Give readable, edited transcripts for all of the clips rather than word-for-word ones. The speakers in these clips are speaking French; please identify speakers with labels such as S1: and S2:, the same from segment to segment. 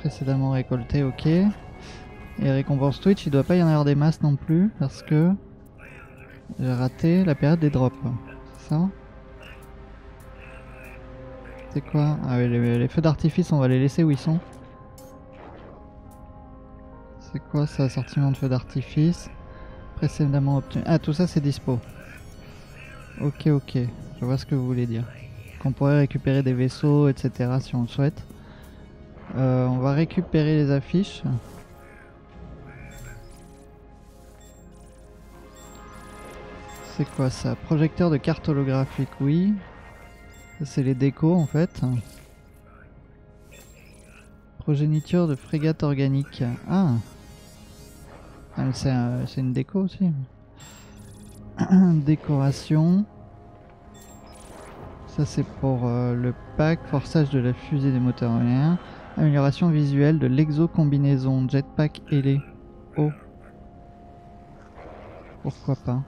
S1: Précédemment récolté, ok. Et récompense Twitch, il doit pas y en avoir des masses non plus parce que j'ai raté la période des drops. C'est ça? C'est quoi? Ah oui, les feux d'artifice, on va les laisser où ils sont. C'est quoi ça? Assortiment de feux d'artifice. Précédemment obtenu. Ah, tout ça c'est dispo. Ok, ok. Je vois ce que vous voulez dire. Qu'on pourrait récupérer des vaisseaux, etc. si on le souhaite. On va récupérer les affiches. C'est quoi ça? Projecteur de carte holographique, oui. Ça c'est les décos en fait. Progéniture de frégate organique. Ah, ah mais c'est une déco aussi. Décoration. Ça c'est pour le pack, forçage de la fusée des moteurs éoliens. Amélioration visuelle de l'exo-combinaison, jetpack ailé. Oh. Pourquoi pas.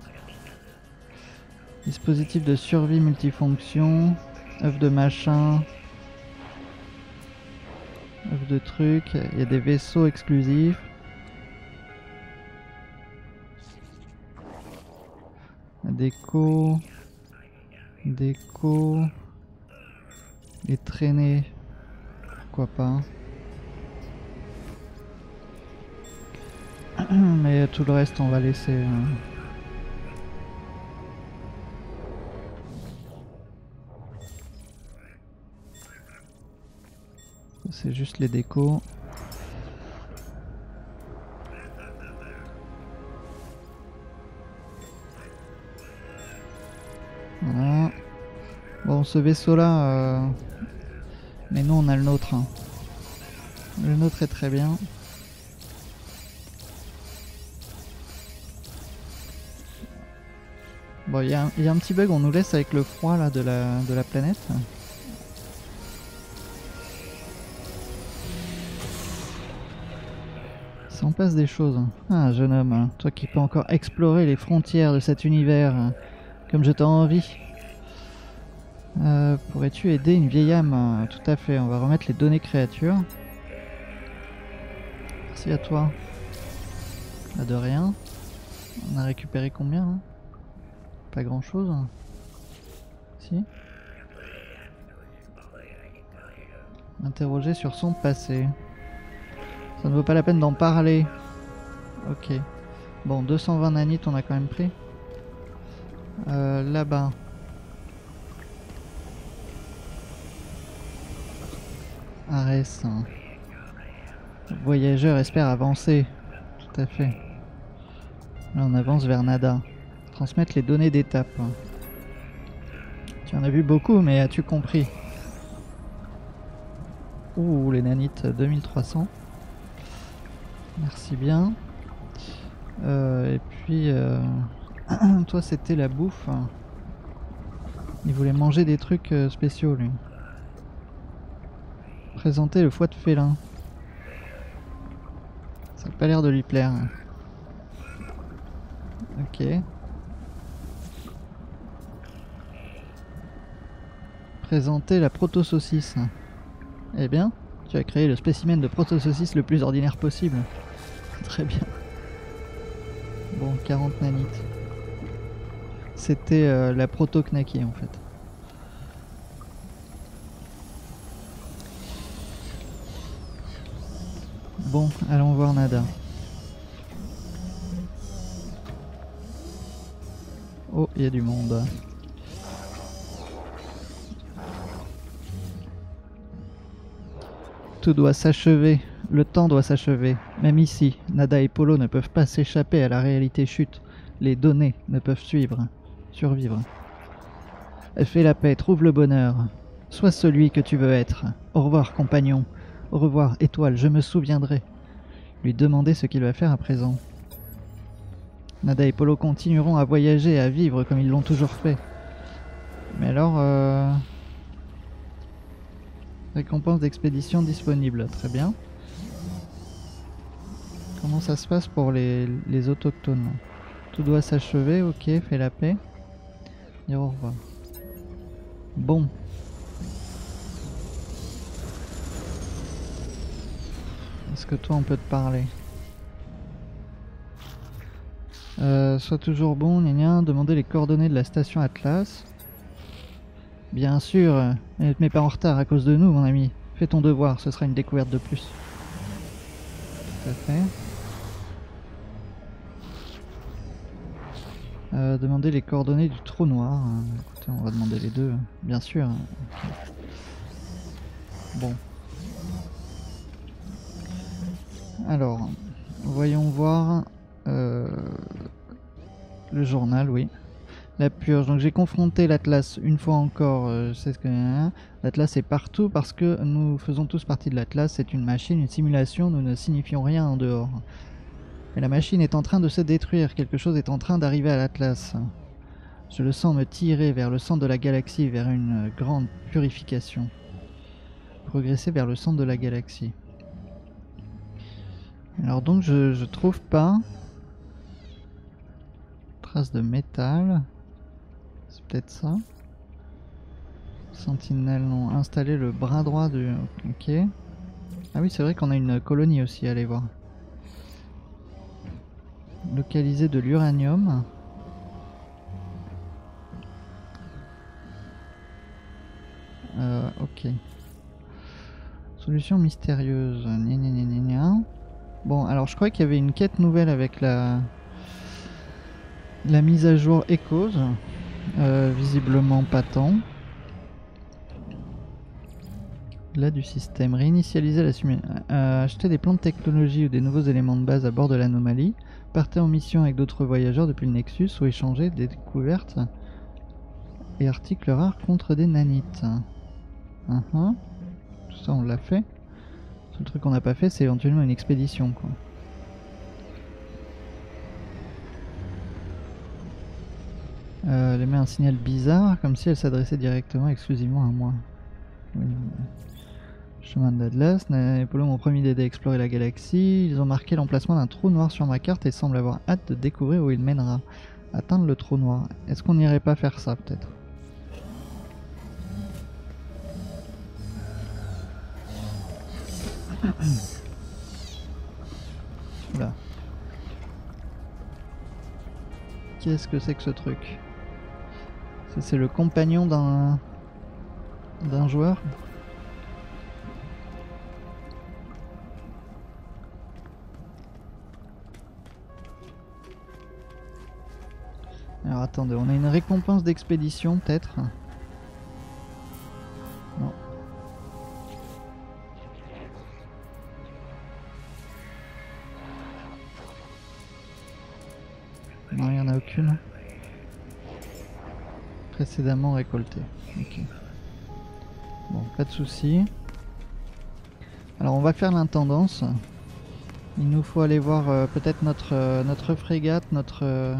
S1: Dispositif de survie multifonction. œuf de machin. œuf de trucs. Il y a des vaisseaux exclusifs. Déco. Déco. Les traînées. Pourquoi pas. Mais tout le reste on va laisser. C'est juste les décos. Voilà. Bon, ce vaisseau là, mais nous on a le nôtre. Hein. Le nôtre est très bien. Bon, il y a un petit bug, on nous laisse avec le froid là de la planète. Ça en passe des choses. Ah, jeune homme, toi qui peux encore explorer les frontières de cet univers, comme je t'en envie. Pourrais-tu aider une vieille âme? Tout à fait, on va remettre les données créatures. Merci à toi. Pas de rien. On a récupéré combien là? Pas grand chose. Si. Interroger sur son passé. Ça ne vaut pas la peine d'en parler. Ok. Bon, 220 nanites on a quand même pris. Là-bas. Arès. Voyageur espère avancer. Tout à fait. Là on avance vers Nada. Transmettre les données d'étape. Tu en as vu beaucoup, mais as-tu compris? Ouh, les nanites 2300. Merci bien. Et puis, toi c'était la bouffe. Il voulait manger des trucs spéciaux lui. Présenter le foie de félin. Ça n'a pas l'air de lui plaire. Ok. Présenter la proto-saucisse. Eh bien, tu as créé le spécimen de proto-saucisse le plus ordinaire possible. Très bien. Bon, 40 nanites. C'était la proto-knacky en fait. Bon, allons voir Nada. Oh, il y a du monde. Tout doit s'achever, le temps doit s'achever. Même ici, Nada et Polo ne peuvent pas s'échapper à la réalité chute. Les données ne peuvent survivre. Fais la paix, trouve le bonheur. Sois celui que tu veux être. Au revoir, compagnon. Au revoir, étoile, je me souviendrai. Lui demander ce qu'il va faire à présent. Nada et Polo continueront à voyager et à vivre comme ils l'ont toujours fait. Mais alors... Récompense d'expédition disponible, très bien. Comment ça se passe pour les autochtones? Tout doit s'achever, ok, fais la paix. Dire au revoir. Bon. Est-ce que toi on peut te parler? Sois toujours bon, gna gna, demandez les coordonnées de la station Atlas. Bien sûr, ne te mets pas en retard à cause de nous, mon ami. Fais ton devoir, ce sera une découverte de plus. Tout à fait. Demandez les coordonnées du trou noir. Écoutez, on va demander les deux, bien sûr. Okay. Bon. Alors, voyons voir le journal, oui. La purge. Donc j'ai confronté l'Atlas une fois encore. Je sais ce que l'Atlas est partout parce que nous faisons tous partie de l'Atlas. C'est une machine, une simulation. Nous ne signifions rien en dehors. Et la machine est en train de se détruire. Quelque chose est en train d'arriver à l'Atlas. Je le sens me tirer vers le centre de la galaxie, vers une grande purification. Progresser vers le centre de la galaxie. Alors donc je trouve pas. Trace de métal. C'est peut-être ça. Sentinelle non. Installer le bras droit du... Ok. Ah oui, c'est vrai qu'on a une colonie aussi, allez voir. Localiser de l'uranium. Ok. Solution mystérieuse. Gna gna gna gna gna. Bon, alors je crois qu'il y avait une quête nouvelle avec la mise à jour Echoes. Visiblement pas tant. Là du système. Réinitialiser la simulation. Acheter des plans de technologie ou des nouveaux éléments de base à bord de l'anomalie. Partez en mission avec d'autres voyageurs depuis le Nexus ou échanger des découvertes et articles rares contre des nanites. Tout ça on l'a fait. Le seul truc qu'on n'a pas fait c'est éventuellement une expédition quoi. Elle émet un signal bizarre comme si elle s'adressait directement exclusivement à moi. Oui. Chemin de l'Atlas, Napoléon m'ont promis d'aider à explorer la galaxie. Ils ont marqué l'emplacement d'un trou noir sur ma carte et semblent avoir hâte de découvrir où il mènera. Atteindre le trou noir. Est-ce qu'on n'irait pas faire ça peut-être? Oula. Qu'est-ce que c'est que ce truc? C'est le compagnon d'un joueur? Alors attendez, on a une récompense d'expédition peut-être? Non. Non, il n'y en a aucune. Précédemment récolté. Ok. Bon, pas de soucis. Alors on va faire l'intendance. Il nous faut aller voir peut-être notre frégate, notre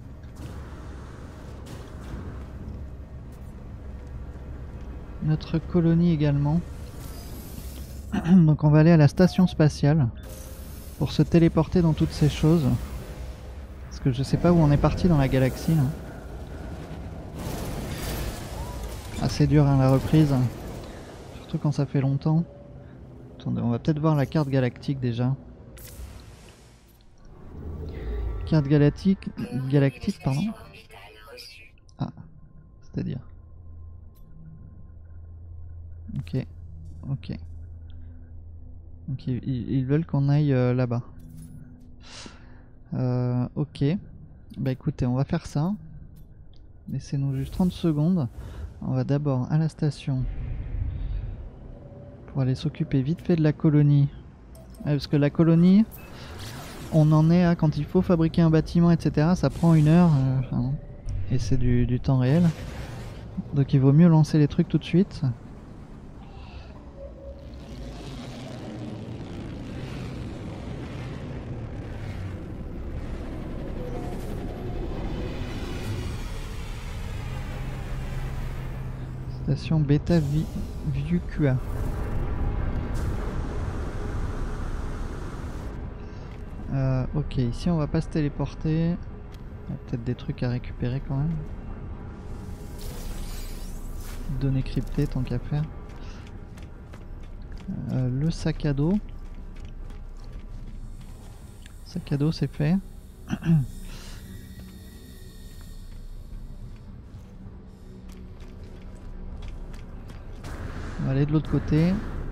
S1: colonie également. Donc on va aller à la station spatiale pour se téléporter dans toutes ces choses. Parce que je sais pas où on est parti dans la galaxie là. Assez dur hein, la reprise. Surtout quand ça fait longtemps. Attendez, on va peut-être voir la carte galactique déjà. Carte galactique, pardon. Ah, c'est-à-dire. Ok, ok. Donc ils veulent qu'on aille là-bas. Ok. Bah écoutez, on va faire ça. Laissez-nous juste 30 secondes. On va d'abord à la station. Pour aller s'occuper vite fait de la colonie. Parce que la colonie, on en est à quand il faut fabriquer un bâtiment, etc. Ça prend 1 heure. Et c'est du temps réel. Donc il vaut mieux lancer les trucs tout de suite. Station Beta Vuqua. Ok, ici on va pas se téléporter. Il y a peut-être des trucs à récupérer quand même. Données cryptées tant qu'à faire. Le sac à dos. sac à dos c'est fait. On va aller de l'autre côté.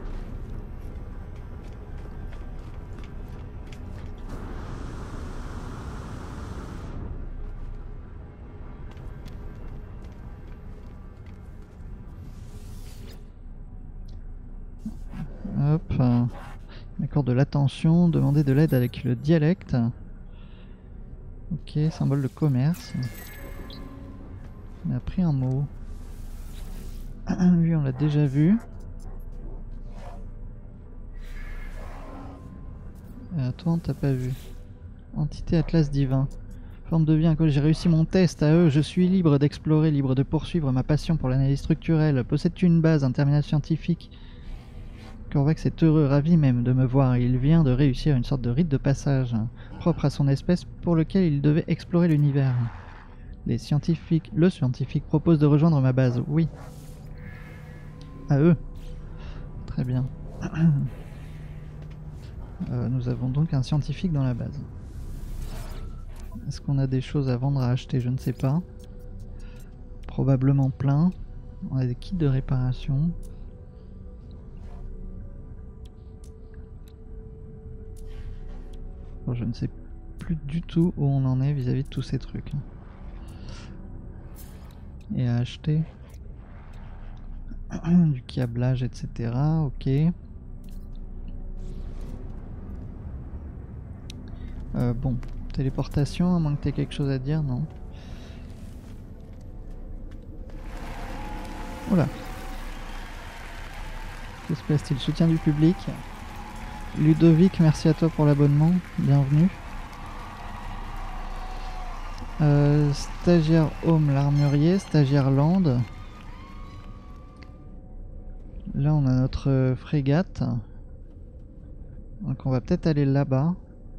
S1: Hop. Accord de l'attention, demander de l'aide avec le dialecte. Ok, symbole de commerce. On a appris un mot. Lui on l'a déjà vu. Toi on t'a pas vu. Entité Atlas divin. Forme de vie inconnue. J'ai réussi mon test à eux. Je suis libre d'explorer, libre de poursuivre ma passion pour l'analyse structurelle. Possèdes-tu une base, un terminal scientifique? Korvax est heureux, ravi même de me voir. Il vient de réussir une sorte de rite de passage, propre à son espèce, pour lequel il devait explorer l'univers. Le scientifique propose de rejoindre ma base. Oui. À eux. Très bien. Nous avons donc un scientifique dans la base. Est-ce qu'on a des choses à vendre, à acheter? Je ne sais pas. Probablement plein. On a des kits de réparation. Bon, je ne sais plus du tout où on en est vis-à-vis de tous ces trucs. Et à acheter. Du câblage, etc. Ok. Bon, téléportation, à moins que tu aies quelque chose à dire, non? Oula. Que se passe-t-il? Soutien du public. Ludovic, merci à toi pour l'abonnement. Bienvenue. Stagiaire Home, l'armurier. Stagiaire Land. Là, on a notre frégate. Donc, on va peut-être aller là-bas.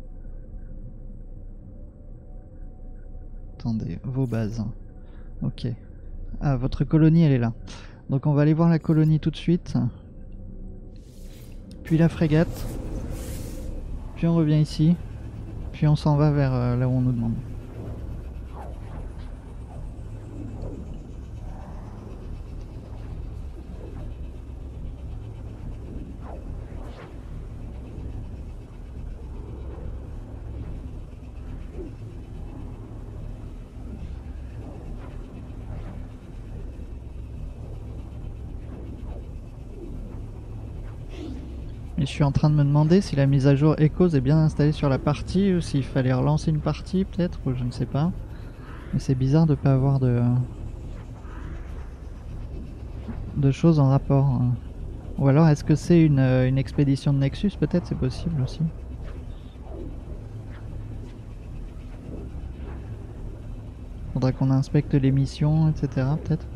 S1: Attendez, vos bases. Ok. Ah, votre colonie, elle est là. Donc, on va aller voir la colonie tout de suite. Puis la frégate. Puis on revient ici. Puis on s'en va vers là où on nous demande. Et je suis en train de me demander si la mise à jour Echoes est bien installée sur la partie ou s'il fallait relancer une partie peut-être, ou je ne sais pas. Mais c'est bizarre de ne pas avoir de choses en rapport. Ou alors est-ce que c'est une expédition de Nexus peut-être, c'est possible aussi. Faudra qu'on inspecte les missions, etc. peut-être.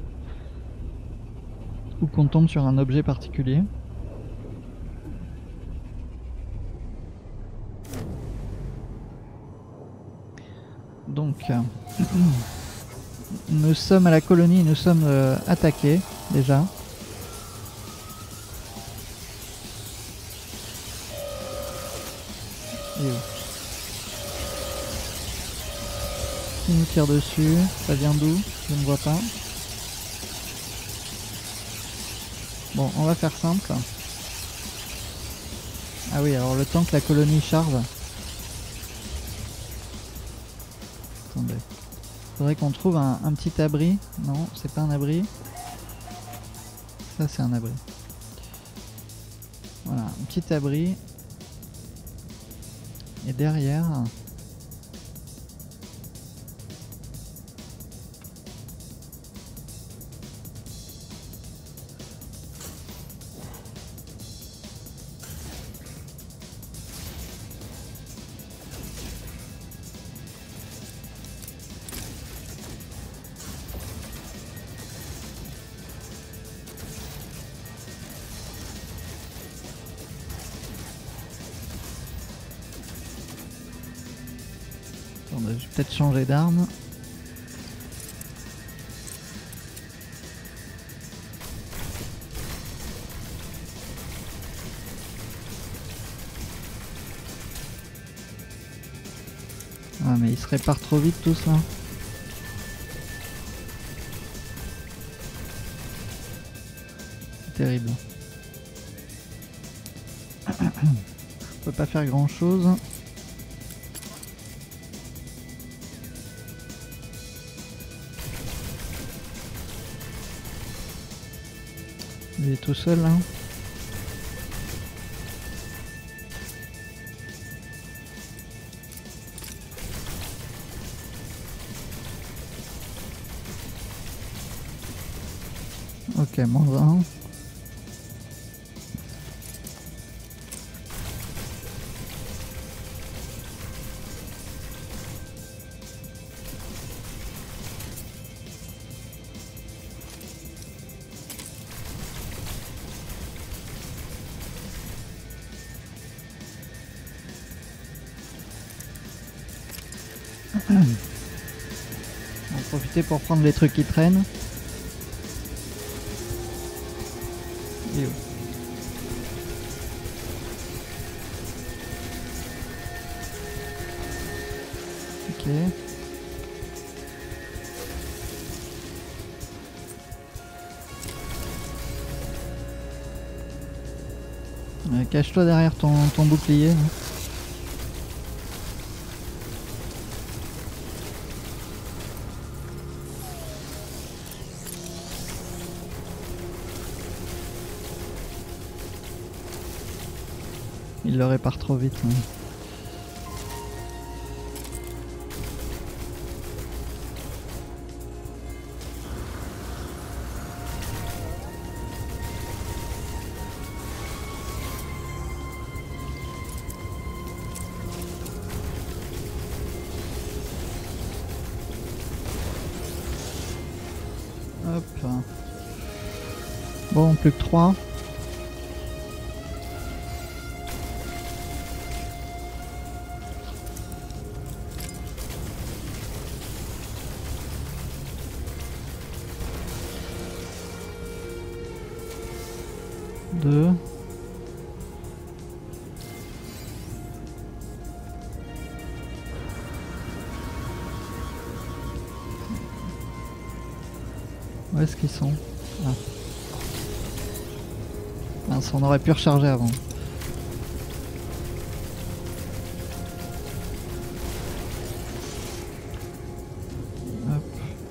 S1: Ou qu'on tombe sur un objet particulier. Donc, nous sommes à la colonie, nous sommes attaqués déjà. Et où? Qui nous tire dessus? Ça vient d'où? Je ne vois pas. Bon, on va faire simple. Ah oui, alors le temps que la colonie charge. Attendez. Faudrait qu'on trouve un petit abri. Non, c'est pas un abri. Ça, c'est un abri. Voilà, un petit abri. Et derrière... Attendez, je vais peut-être changer d'arme. Ah mais il se répare trop vite tout ça. C'est terrible. On peut pas faire grand chose. Il est tout seul là. Ok, -1. On va profiter pour prendre les trucs qui traînent. Et où? Ok. Cache-toi derrière ton bouclier. Il le répare trop vite. Hein. Hop. Bon, plus que 3. Où est-ce qu'ils sont? Ah. Mince, on aurait pu recharger avant. Hop.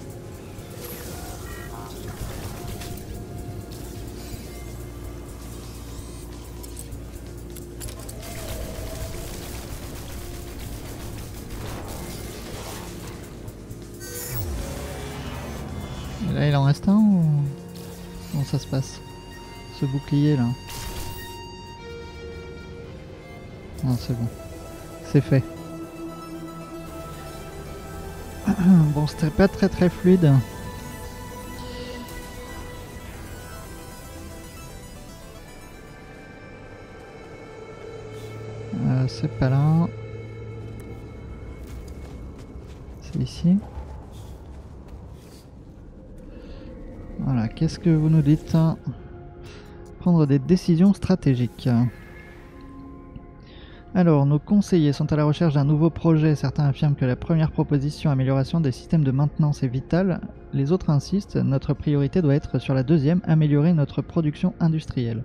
S1: Et là il en reste un ou comment ça se passe? Ce bouclier là. Non, c'est bon. C'est fait. Bon, c'était pas très fluide. C'est pas là. C'est ici. Voilà, qu'est-ce que vous nous dites? Prendre des décisions stratégiques. Alors, nos conseillers sont à la recherche d'un nouveau projet. Certains affirment que la première proposition, amélioration des systèmes de maintenance, est vitale. Les autres insistent, notre priorité doit être sur la deuxième, améliorer notre production industrielle.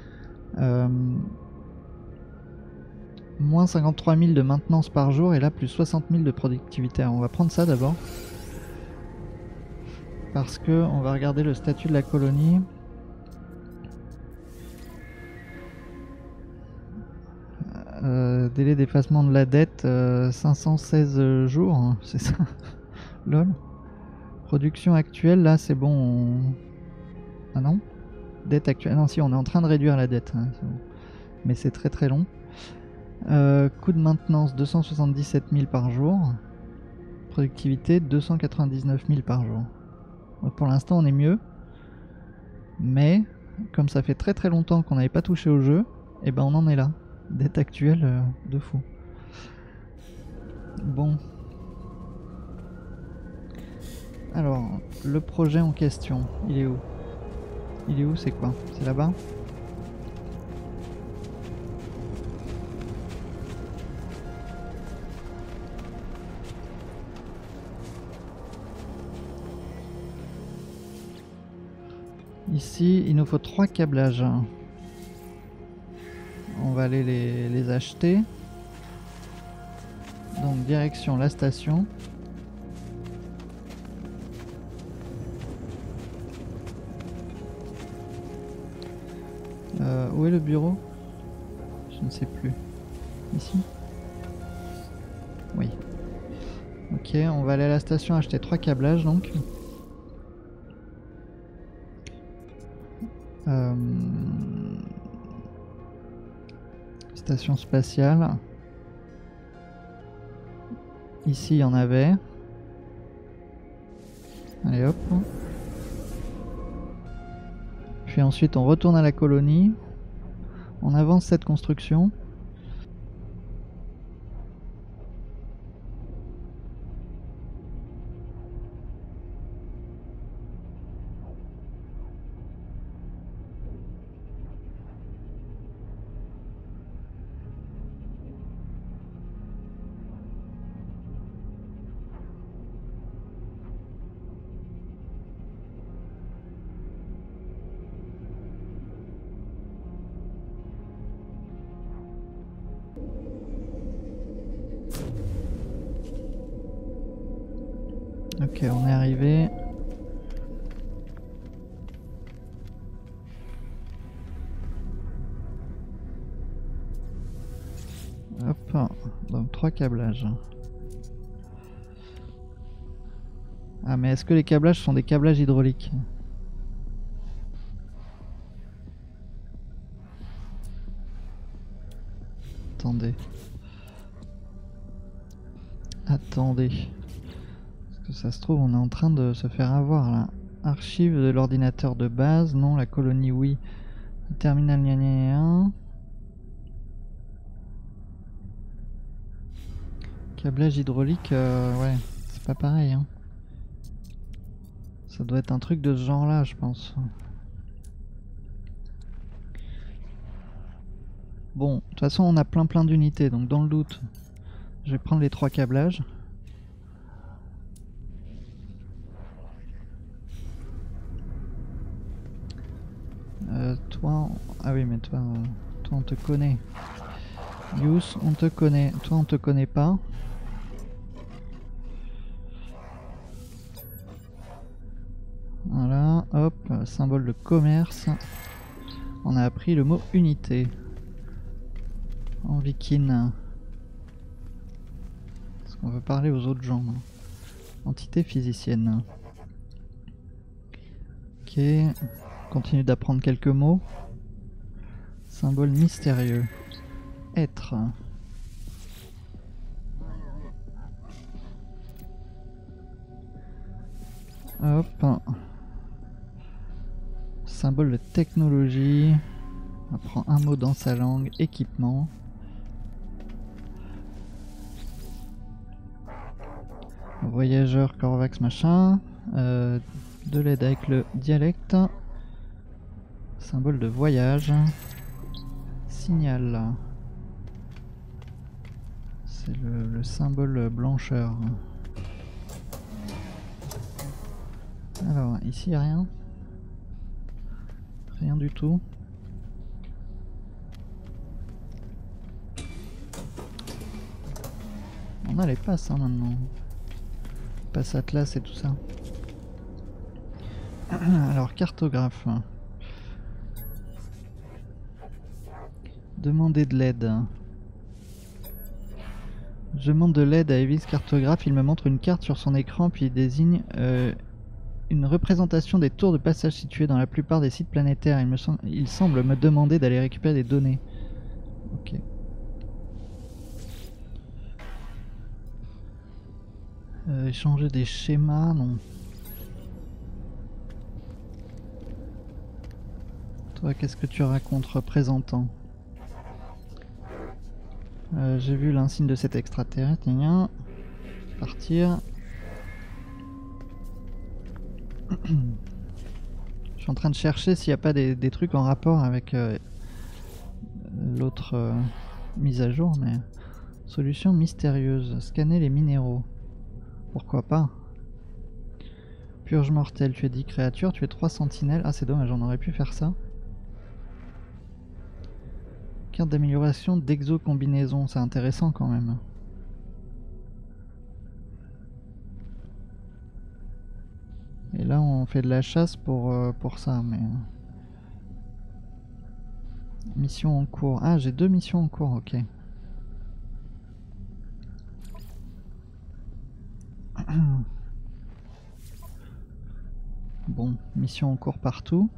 S1: Moins 53 000 de maintenance par jour et là plus 60 000 de productivité. Alors, on va prendre ça d'abord. Parce que on va regarder le statut de la colonie. Délai d'effacement de la dette 516 jours, hein, c'est ça. Lol. Production actuelle, là c'est bon. Ah non. Dette actuelle. Non, si, on est en train de réduire la dette. Hein, bon. Mais c'est très long. Coût de maintenance 277 000 par jour. Productivité 299 000 par jour. Donc pour l'instant on est mieux. Mais comme ça fait très longtemps qu'on n'avait pas touché au jeu, et ben on en est là. Dette actuelle de fou. Bon. Alors, le projet en question, il est où? Il est où, c'est quoi? C'est là-bas? Ici, il nous faut 3 câblages. On va aller les acheter. Donc direction la station. Où est le bureau? Je ne sais plus. Ici? Oui. Ok, on va aller à la station acheter 3 câblages donc. Station spatiale. Ici il y en avait. Allez hop. Puis ensuite on retourne à la colonie. On avance cette construction. Ok, on est arrivé. Hop, donc 3 câblages. Ah mais est-ce que les câblages sont des câblages hydrauliques? Attendez. Attendez. Parce que ça se trouve on est en train de se faire avoir là. Archive de l'ordinateur de base, non, la colonie oui. Le terminal gna gna gna. Câblage hydraulique, ouais, c'est pas pareil hein. Ça doit être un truc de ce genre là je pense. Bon, de toute façon on a plein d'unités, donc dans le doute, je vais prendre les 3 câblages. Toi, ah oui mais toi on te connaît. Yous, on te connaît, toi on te connaît pas. Voilà, hop, symbole de commerce. On a appris le mot unité. En viking. Parce qu'on veut parler aux autres gens. Entité physicienne. Ok, continue d'apprendre quelques mots. Symbole mystérieux. Être. Hop. Symbole de technologie. On apprend un mot dans sa langue. Équipement. Voyageur, Corvax, machin. De l'aide avec le dialecte. Symbole de voyage. Signal. C'est le symbole blancheur. Alors, ici y'a rien. Rien du tout. On a les passes hein, maintenant. Passe Atlas et tout ça. Alors, cartographe. Demander de l'aide. Je demande de l'aide à Evis cartographe. Il me montre une carte sur son écran puis il désigne une représentation des tours de passage situées dans la plupart des sites planétaires. Il semble me demander d'aller récupérer des données. Ok. Échanger des schémas, non. Toi, qu'est-ce que tu racontes, représentant? J'ai vu l'insigne de cet extraterrestre. Partir. Je suis en train de chercher s'il n'y a pas des trucs en rapport avec l'autre mise à jour, mais... Solution mystérieuse. Scanner les minéraux. Pourquoi pas? Purge mortelle, tu es 10 créatures, tu es 3 sentinelles. Ah c'est dommage, on aurait pu faire ça. Carte d'amélioration d'exo combinaison, c'est intéressant quand même. Et là on fait de la chasse pour ça, mais... Mission en cours. Ah j'ai 2 missions en cours, ok. Bon, mission en cours partout.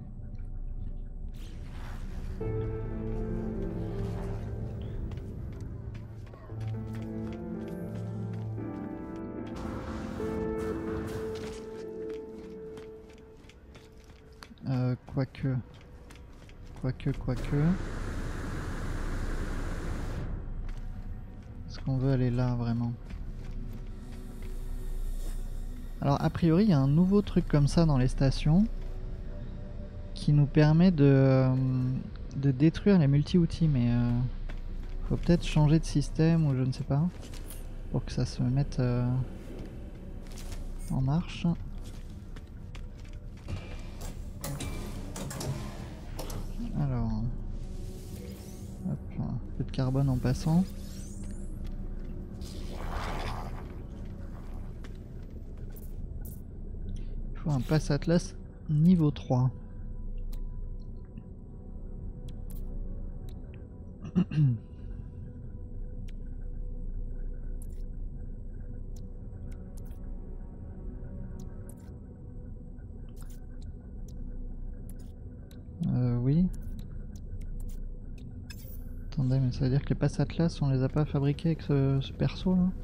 S1: Quoique... Est-ce qu'on veut aller là vraiment? Alors a priori il y a un nouveau truc comme ça dans les stations qui nous permet de détruire les multi-outils, mais faut peut-être changer de système ou je ne sais pas pour que ça se mette en marche. Alors, hop, un peu de carbone en passant. Il faut un pass Atlas niveau 3. Oui. Attendez, mais ça veut dire que les passes Atlas, on les a pas fabriqués avec ce perso là?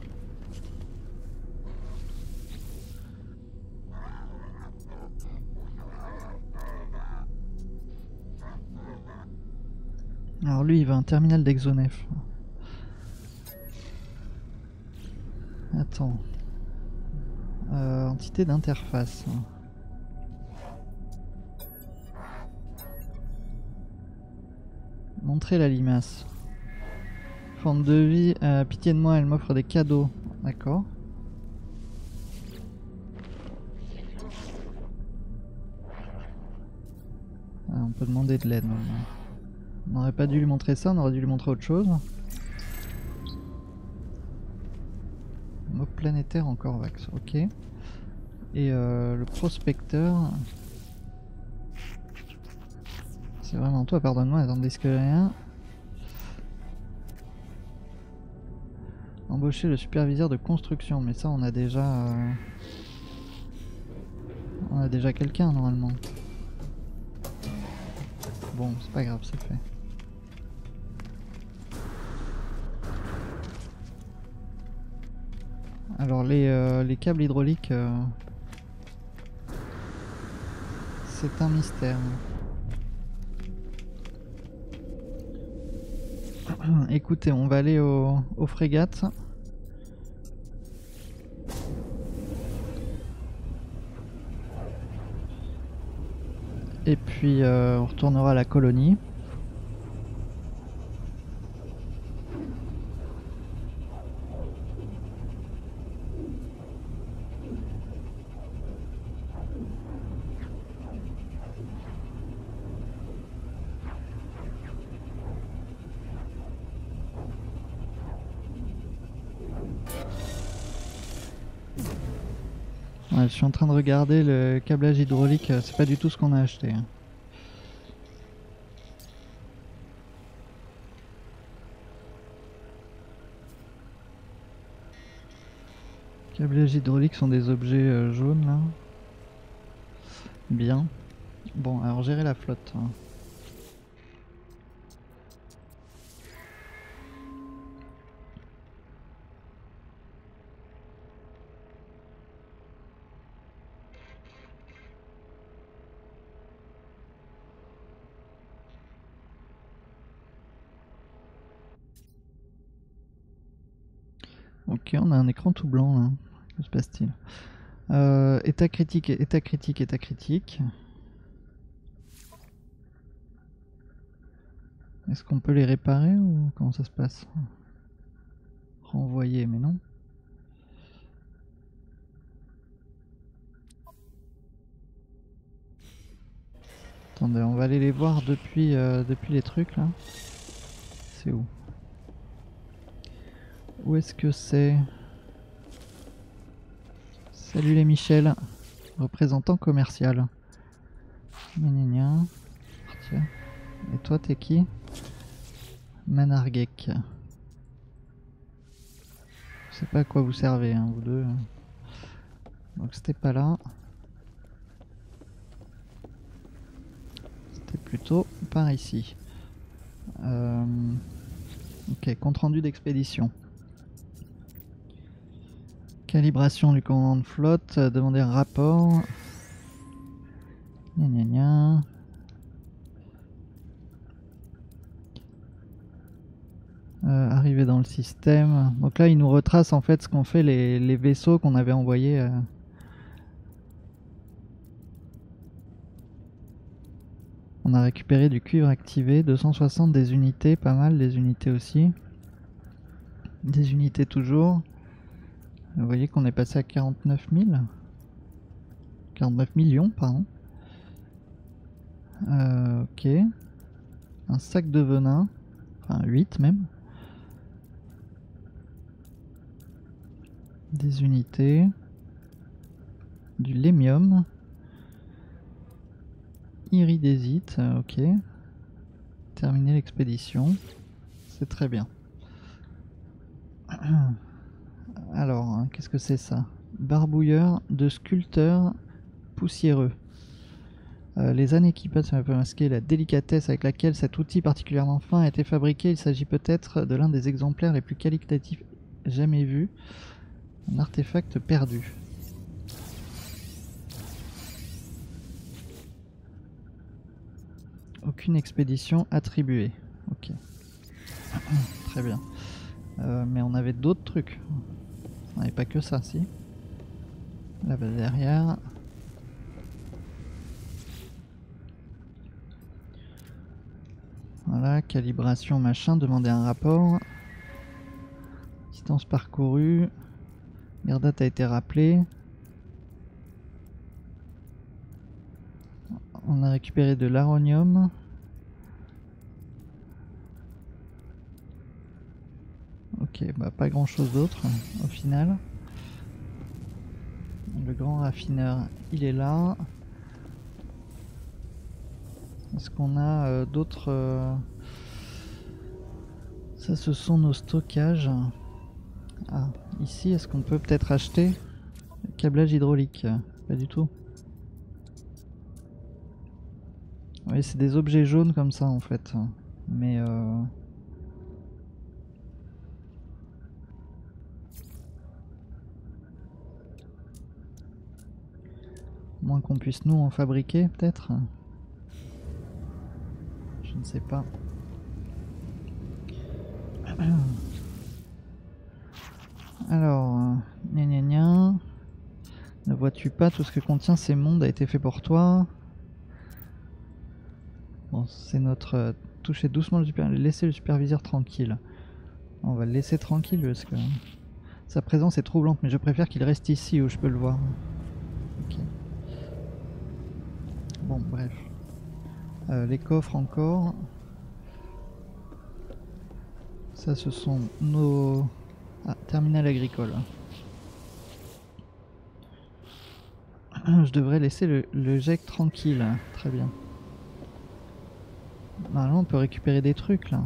S1: Alors lui il veut un terminal d'Exonef. Attends. Entité d'interface. Montrer la limace. Forme de vie, pitié de moi, elle m'offre des cadeaux. D'accord. Ah, on peut demander de l'aide maintenant. On n'aurait pas dû lui montrer ça, on aurait dû lui montrer autre chose. Mob planétaire en Corvax, ok. Et le prospecteur. C'est vraiment toi, pardonne-moi, attendez ce que rien. Embaucher le superviseur de construction, mais ça on a déjà... On a déjà quelqu'un normalement. Bon, c'est pas grave, c'est fait. Alors les câbles hydrauliques, c'est un mystère. Écoutez, on va aller aux frégates. Et puis on retournera à la colonie. Ouais, je suis en train de regarder le câblage hydraulique, c'est pas du tout ce qu'on a acheté. Câblage hydraulique sont des objets jaunes là. Bien. Bon, alors gérer la flotte. Ok, on a un écran tout blanc là. Que se passe-t-il? État critique, état critique, état critique. Est-ce qu'on peut les réparer ou comment ça se passe? Renvoyer, mais non. Attendez, on va aller les voir depuis les trucs là. C'est où? Où est-ce que c'est? Salut les Michel, représentant commercial. Gna gna gna. Tiens. Et toi t'es qui? Manargek. Je sais pas à quoi vous servez, hein, vous deux. Donc c'était pas là. C'était plutôt par ici. Ok, compte rendu d'expédition. Calibration du commandant de flotte, demander un rapport. Gna gna gna. Arriver dans le système. Donc là, il nous retrace en fait ce qu'ont fait les vaisseaux qu'on avait envoyés. On a récupéré du cuivre activé, 260 des unités, pas mal des unités aussi. Des unités toujours. Vous voyez qu'on est passé à 49 000. 49 millions, pardon. Ok. Un sac de venin. Enfin 8 même. Des unités. Du lémium. Iridésite, ok. Terminer l'expédition. C'est très bien. Alors, hein, qu'est-ce que c'est ça? Barbouilleur de sculpteur poussiéreux. Les années qui passent peuvent masquer la délicatesse avec laquelle cet outil particulièrement fin a été fabriqué. Il s'agit peut-être de l'un des exemplaires les plus qualitatifs jamais vus. Un artefact perdu. Aucune expédition attribuée. Ok. Très bien. Mais on avait d'autres trucs. On n'avait pas que ça, si. Là-bas derrière. Voilà, calibration machin, demander un rapport. Distance parcourue. Air date a été rappelée. On a récupéré de l'aronium. Ok, bah pas grand chose d'autre au final. Le grand raffineur, il est là. Est-ce qu'on a d'autres... Ça, ce sont nos stockages. Ah, ici, est-ce qu'on peut peut-être acheter câblage hydraulique? Pas du tout. Oui, c'est des objets jaunes comme ça en fait. Mais moins qu'on puisse nous en fabriquer peut-être. Je ne sais pas. Alors, gna gna gna. Ne vois-tu pas tout ce que contient ces mondes a été fait pour toi? Bon, c'est notre... toucher doucement le superviseur, laisser le superviseur tranquille. On va le laisser tranquille parce que sa présence est troublante, mais je préfère qu'il reste ici où je peux le voir. Ok. Bon, bref. Les coffres encore. Ça, ce sont nos... Ah, terminal agricole. Je devrais laisser le GEC tranquille. Très bien. Normalement, on peut récupérer des trucs là.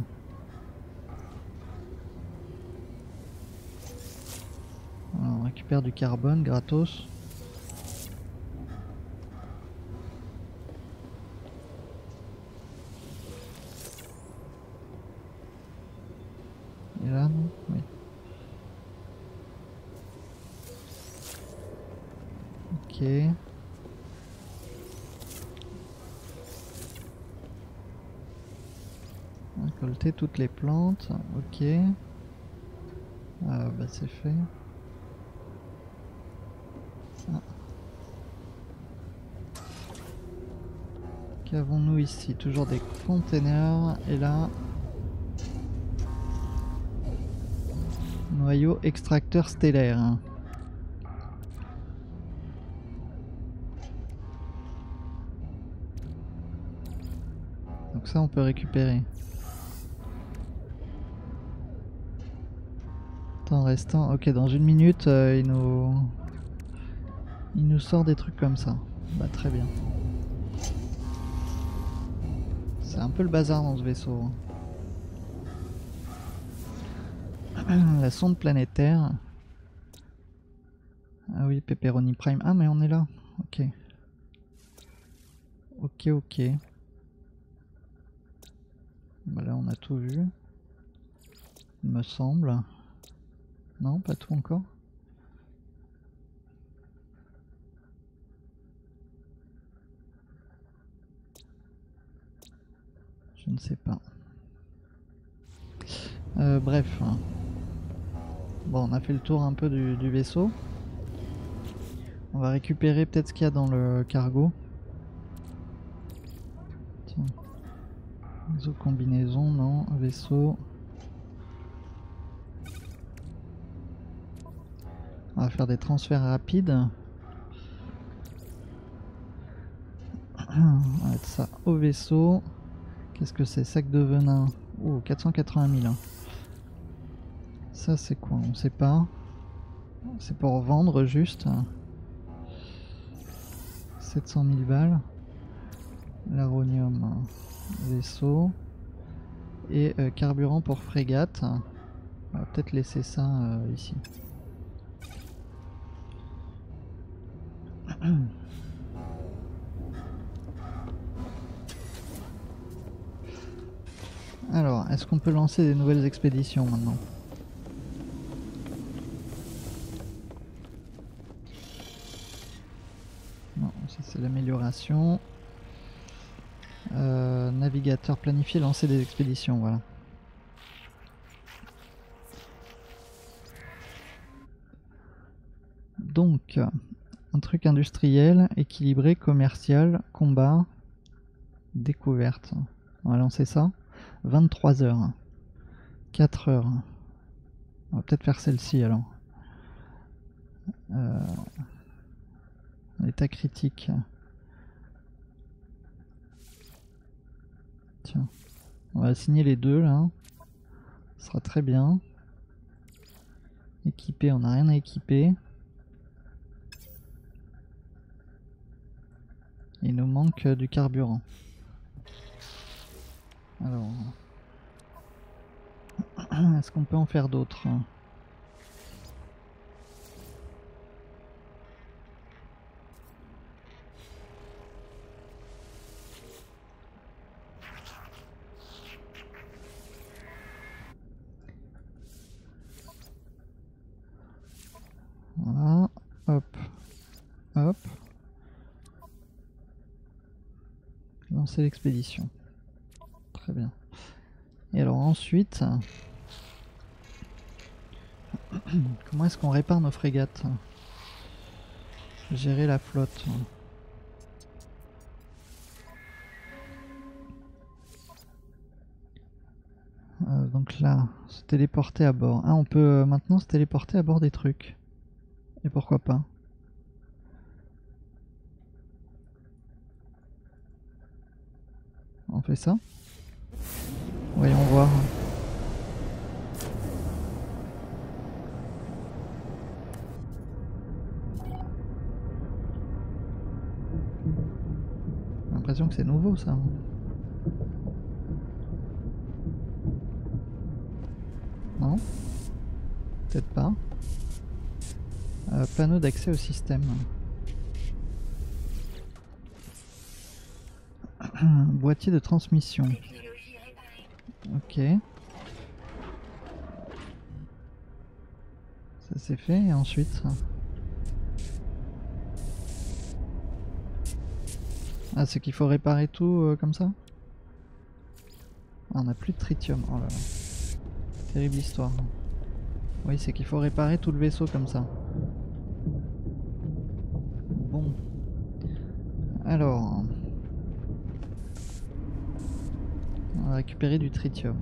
S1: Alors, on récupère du carbone gratos. Et là, non? Oui. Ok. Récolter toutes les plantes. Ok. Ah, bah c'est fait. Ça. Qu'avons-nous ici? Toujours des containers. Et là... Noyau extracteur stellaire. Donc ça on peut récupérer. Temps restant. Ok, dans une minute il nous sort des trucs comme ça. Bah très bien. C'est un peu le bazar dans ce vaisseau. La sonde planétaire. Ah oui, Pepperoni Prime. Ah mais on est là. Ok. Ok, ok. Bah là on a tout vu. Il me semble. Non, pas tout encore. Je ne sais pas. Bref. Bon, on a fait le tour un peu du vaisseau. On va récupérer peut-être ce qu'il y a dans le cargo. Tiens. Réseau combinaison, non. Vaisseau. On va faire des transferts rapides. On va mettre ça au vaisseau. Qu'est-ce que c'est? Sac de venin. Oh, 480 000. Ça c'est quoi? On sait pas. C'est pour vendre juste. 700 000 balles. L'aronium. Vaisseau. Et carburant pour frégate. On va peut-être laisser ça ici. Alors, est-ce qu'on peut lancer des nouvelles expéditions maintenant? Non, ça c'est l'amélioration. Navigateur planifié, lancer des expéditions, voilà. Donc, un truc industriel, équilibré, commercial, combat, découverte. On va lancer ça. 23 heures. 4 heures. On va peut-être faire celle-ci alors. État critique. Tiens. On va signer les deux là. Ce sera très bien. Équipé, on n'a rien à équiper. Il nous manque du carburant. Alors, est-ce qu'on peut en faire d'autres? Voilà, hop, hop. Lancer l'expédition. Très bien. Et alors ensuite, comment est-ce qu'on répare nos frégates? Gérer la flotte. Donc là, se téléporter à bord. Ah, on peut maintenant se téléporter à bord des trucs. Et pourquoi pas? On fait ça? Voyons voir. J'ai l'impression que c'est nouveau ça. Non? Peut-être pas. Panneau d'accès au système. Boîtier de transmission. Ok. Ça c'est fait et ensuite... Ah, c'est qu'il faut réparer tout comme ça? Ah, on n'a plus de tritium. Oh là là. Terrible histoire. Oui, c'est qu'il faut réparer tout le vaisseau comme ça. Bon. Alors... on va récupérer du tritium.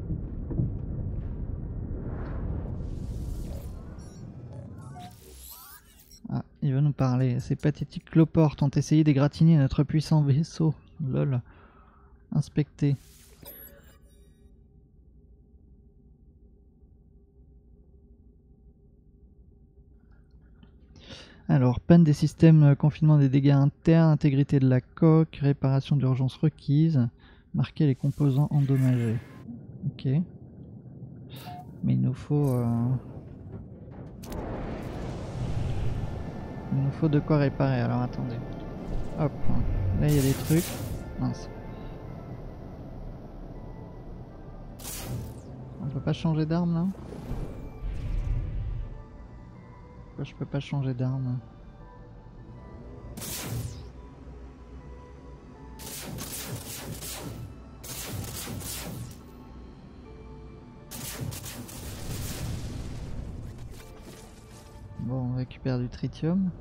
S1: Ah, il veut nous parler. Ces pathétiques cloportes ont essayé d'égratigner notre puissant vaisseau. Lol. Inspecter. Alors, panne des systèmes, confinement des dégâts internes, intégrité de la coque, réparation d'urgence requise, marquer les composants endommagés. Ok. Mais il nous faut de quoi réparer, alors attendez. Hop, là il y a des trucs. Mince. On peut pas changer d'arme là? Pourquoi je peux pas changer d'arme? Bon, on récupère du tritium.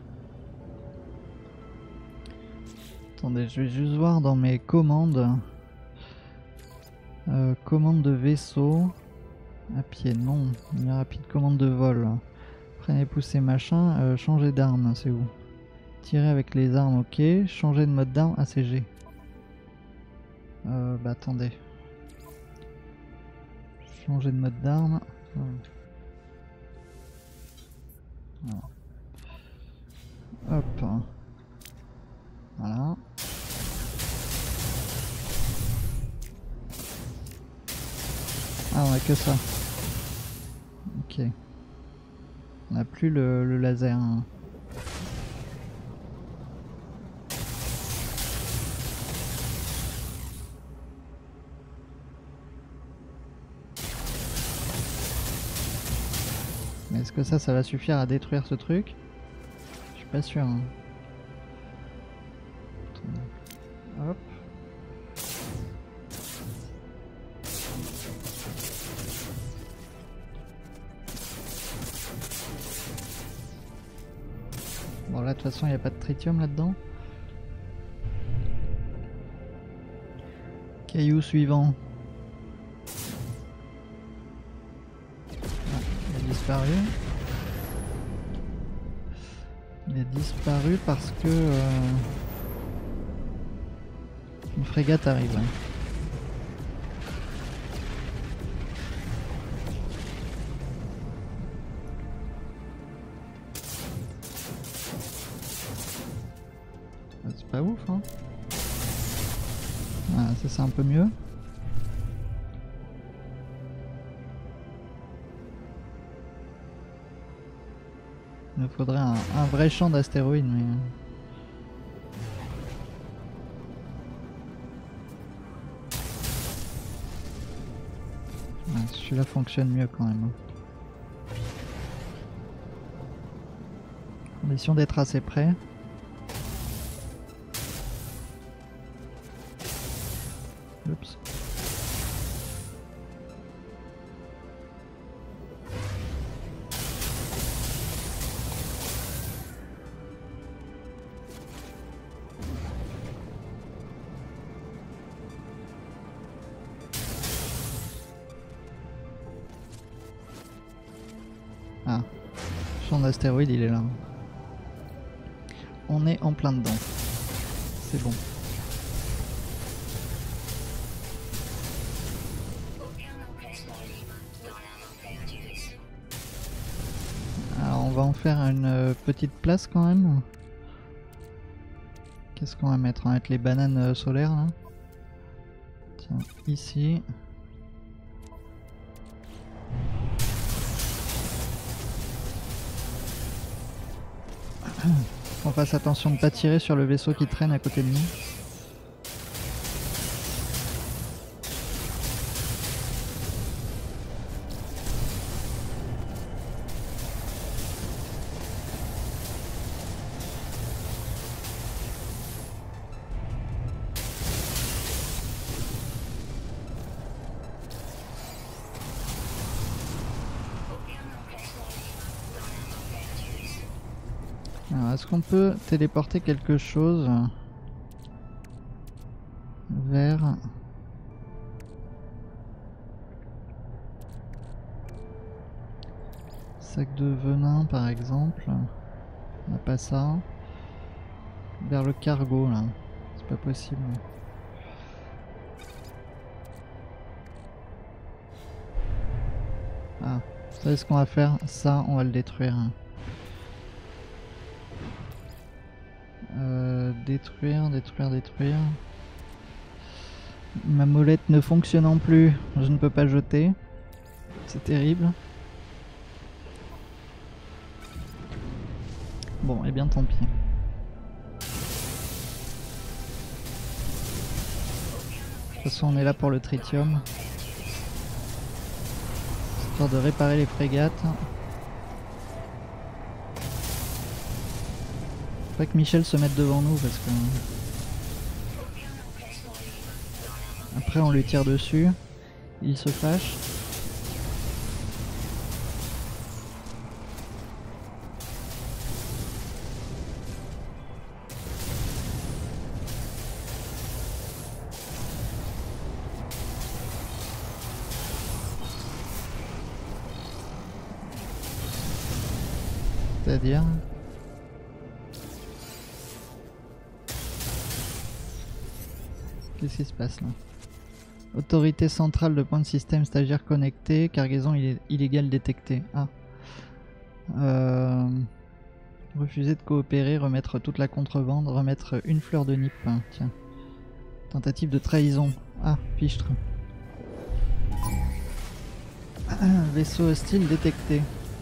S1: Attendez, je vais juste voir dans mes commandes. Commande de vaisseau. À pied, non. Ligne rapide, commande de vol. Prenez, poussez, machin. Changer d'arme, c'est où? Tirer avec les armes, ok. Changer de mode d'arme, ACG. Bah attendez. Changer de mode d'arme. Hop. Voilà. Ah, on a que ça. Ok. On n'a plus le laser. Hein. Mais est-ce que ça va suffire à détruire ce truc? Je suis pas sûr. Hein. Hop. Bon là de toute façon il n'y a pas de tritium là-dedans. Caillou suivant. Ah, il a disparu. Il a disparu parce que une frégate arrive. C'est pas ouf, hein. Voilà, ça c'est un peu mieux. Il nous faudrait un vrai champ d'astéroïdes, mais... Ouais, celui-là fonctionne mieux quand même. Condition d'être assez près. Oups. Ah, champ d'astéroïdes il est là. On est en plein dedans. C'est bon. Alors on va en faire une petite place quand même. Qu'est-ce qu'on va mettre? On va mettre les bananes solaires là. Tiens, ici. Qu'on fasse attention de ne pas tirer sur le vaisseau qui traîne à côté de nous. Alors, est-ce qu'on peut téléporter quelque chose vers... Sac de venin par exemple. On n'a pas ça. Vers le cargo là. C'est pas possible. Ah, vous savez ce qu'on va faire? Ça, on va le détruire. Détruire, détruire, détruire. Ma molette ne fonctionnant plus, je ne peux pas jeter. C'est terrible. Bon, et bien tant pis. De toute façon, on est là pour le tritium. Histoire de réparer les frégates. Faut pas que Michel se mette devant nous parce que... Après on lui tire dessus. Il se fâche. C'est-à-dire... Qu'est-ce qui se passe là? Autorité centrale de point de système stagiaire connecté, cargaison illégale détectée. Ah. Refuser de coopérer, remettre toute la contrebande, remettre une fleur de nip. Tiens. Tentative de trahison. Ah, fichtre. Vaisseau hostile détecté.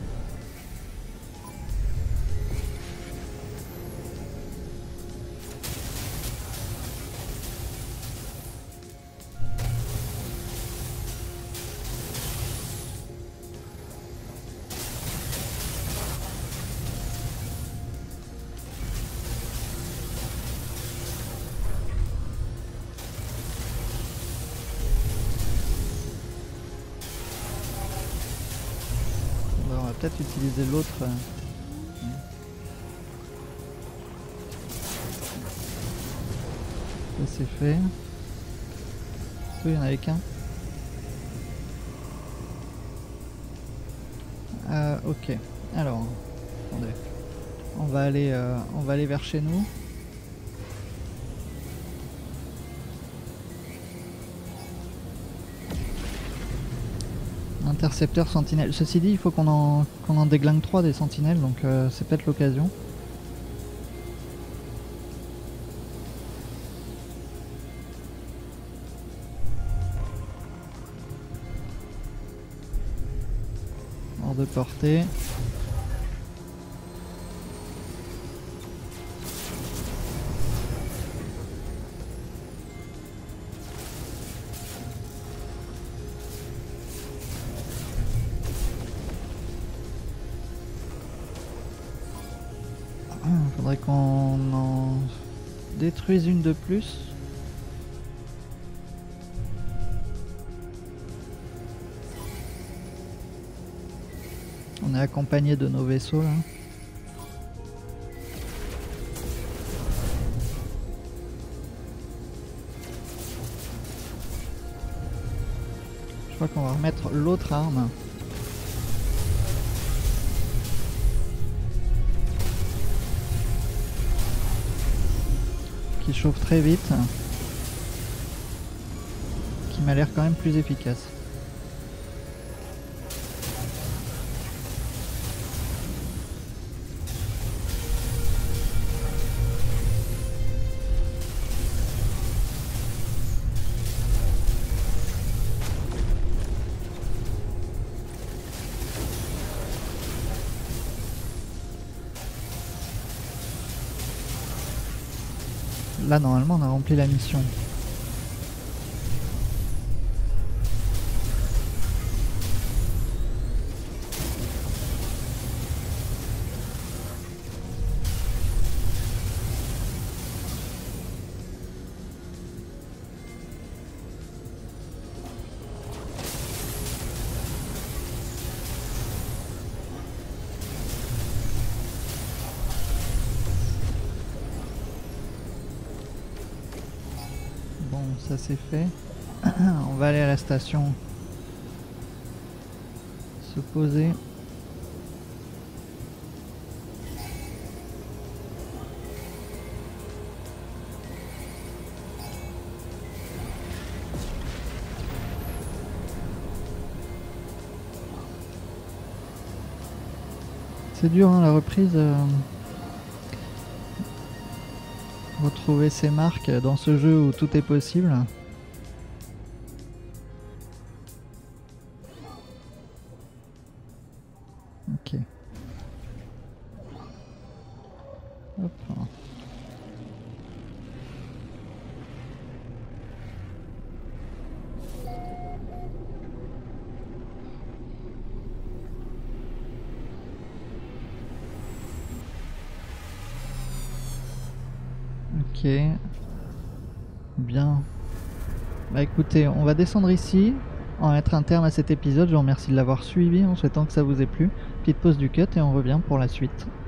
S1: On va peut-être utiliser l'autre. Ça c'est fait. Il y en avait qu'un. Ok. Alors, attendez. On va aller vers chez nous. Intercepteur sentinelle. Ceci dit, il faut qu'on en déglingue 3 des sentinelles, donc c'est peut-être l'occasion. Hors de portée. Faudrait qu'on en détruise une de plus. On est accompagné de nos vaisseaux là. Je crois qu'on va remettre l'autre arme. Qui chauffe très vite. Qui m'a l'air quand même plus efficace. Là normalement on a rempli la mission. Ça c'est fait. On va aller à la station. Se poser. C'est dur hein, la reprise. Retrouver ses marques dans ce jeu où tout est possible. Ok. Hop. Ok. Bien. Bah écoutez, on va descendre ici, en mettre un terme à cet épisode. Je vous remercie de l'avoir suivi en souhaitant que ça vous ait plu. Petite pause du cut et on revient pour la suite.